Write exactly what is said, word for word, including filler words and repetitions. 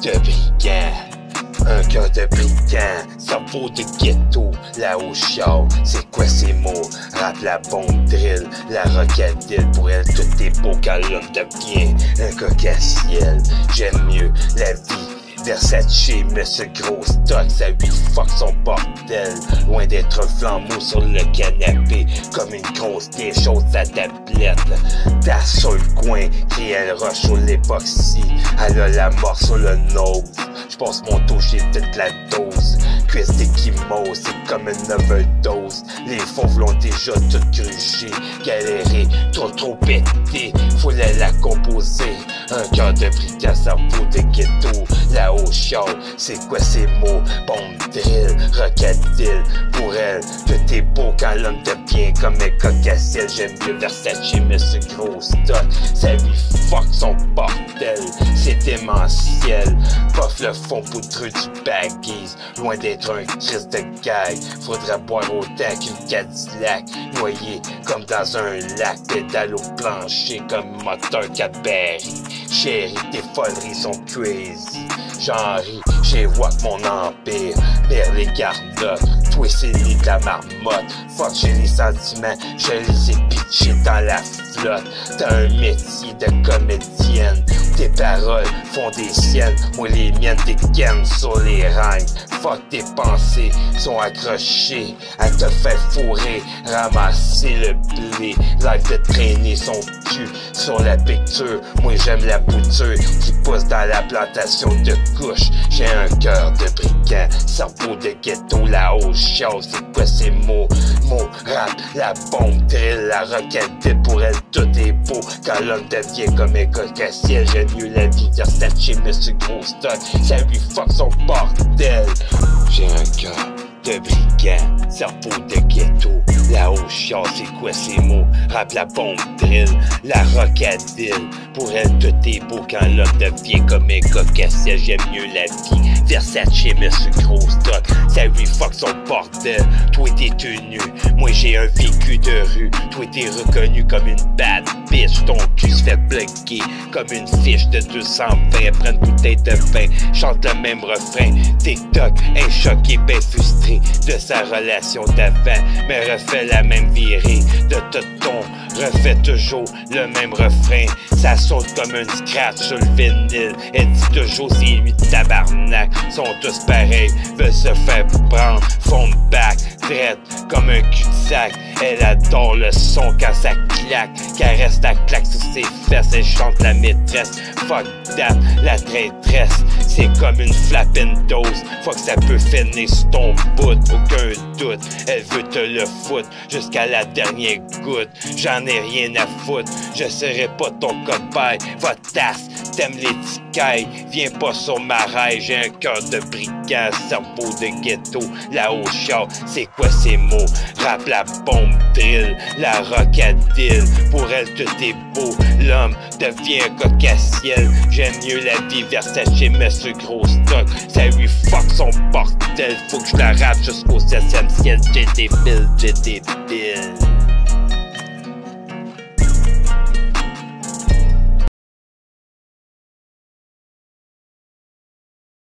de brigand. Un cœur de brigand, cerveau de ghetto, là au char, c'est quoi ces mots? Rap la bombe drill, la rockadille, pour elle tout est beau quand l'homme devient un cocassiel. J'aime mieux la vie Versace, mais ce gros stock, ça lui fuck son bordel. Loin d'être un flambeau sur le canapé, comme une grosse des choses à tablette. Tasse sur le coin, qui elle roche sur l'époxy. Elle a la mort sur le nose. J'passe mon tour, j'ai toute la dose. Cuisse d'équimaux, c'est comme une overdose. Les fauves l'ont déjà tout grugé, galéré, trop trop pété. Fallait la composer. Un cœur de brigand, cerveau de ghetto. Là au char, c'est quoi ces mots? Bombe drill, rockadille, pour elle, tout est beau quand l'homme devient comme un cocassiel. J'aime mieux Versace, mais ce gros stock, ça lui fuck son bordel, c'est démentiel. Puff le fond poudreux du baggies, loin d'être un Christ de gag. Faudrait boire autant qu'une Cadillac, noyé comme dans un lac, pédale au plancher comme moteur Cadbury. Chérie, tes foleries sont crazy. J'en ris, j'évoque mon empire, vers les garnottes, toi c'est lit de la marmotte. Fuck, j'ai les sentiments, je les ai pitchés dans la flotte. T'as un métier de comédienne, tes paroles font des siennes, moi les miennes dégainent sur les rangs. Fuck, tes pensées sont accrochées à te faire fourrer, ramasser le blé, live de traîner son cul sur la picture. Moi j'aime la bouture qui pousse dans la plantation de couche. J'ai un cœur de brigand, cerveau de ghetto, la haute chose, c'est quoi ces mots? Mots, rap, la bombe drill, la rockadille, pour elle tout est beau quand l'homme devient comme un cocassiel. J'aime mieux la vie Versace, mais ce gros stock, ça lui fuck son bordel. J'ai un cœur de brigand, cerveau de ghetto, la haut char, c'est quoi ces mots? Rap la bombe drill, la rockadille, pour elle tout est beau quand l'homme devient comme un cocassiel. J'aime mieux la vie Versace, mais ce gros stock, ça lui fuck son bordel. Toi t'es tenu, moi j'ai un vécu de rue. Toi t'es reconnu comme une bad bitch, ton cul se fait bloquer comme une fiche de deux cent vingt. Prends une bouteille de vin, chante le même refrain. TikTok, un choqué ben frustré de sa relation d'avant, mais refait la même virée de tout ton, refait toujours le même refrain. Ça saute comme un scratch sur le vinyle, elle dit toujours c'est lui de tabarnak. Sont tous pareils, veulent se faire prendre, font back, traite comme un cul-de-sac. Elle adore le son quand ça claque, caresse la claque sur ses fesses, elle chante la maîtresse. Fuck that, la traîtresse, c'est comme une flapping dose. Fuck, ça peut finir sur ton bout, aucun doute. Elle veut te le foutre jusqu'à la dernière goutte. J'en ai rien à foutre, je serai pas ton cobaye. Va tasse, t'aimes les ticailles, viens pas sur ma raille. J'ai un cœur de brigand, cerveau de ghetto, la haut char, c'est quoi ces mots? Rap la bombe drill, la rockadille, pour elle tout est beau, l'homme devient un cocassiel. J'aime mieux la vie Versace, mais ce gros stock, ça lui fuck son bordel. Faut que je la rappe jusqu'au septième ciel, j'ai des billes, j'ai des billes.